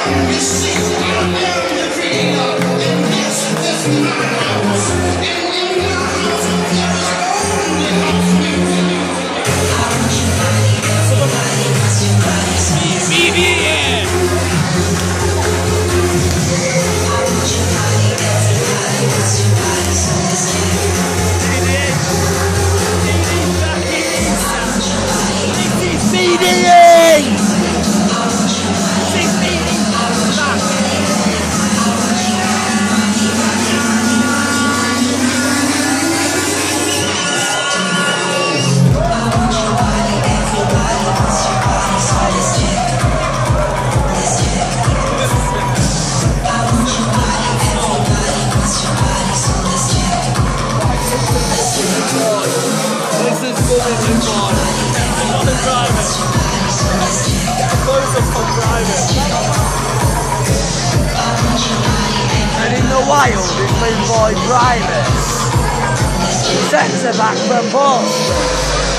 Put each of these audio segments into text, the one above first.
And in the wild is Linvoy Primus. Centre back for Portsmouth.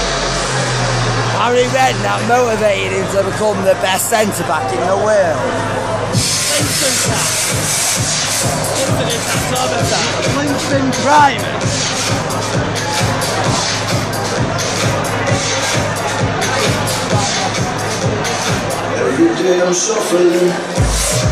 Harry Redknapp motivated him to become the best centre back in the world. Linvoy Primus. Every day I'm suffering.